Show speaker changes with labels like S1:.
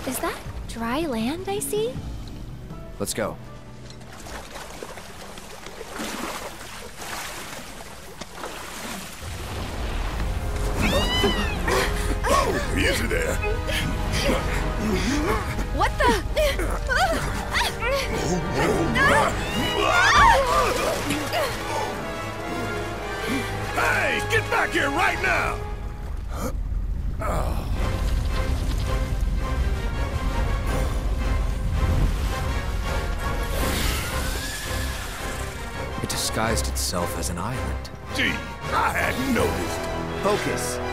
S1: Is that dry land I see?
S2: Let's go.
S3: Oh, easy there.
S1: What the?
S3: Hey, get back here right now!
S2: It disguised itself as an island.
S3: Gee, I hadn't noticed.
S2: Focus.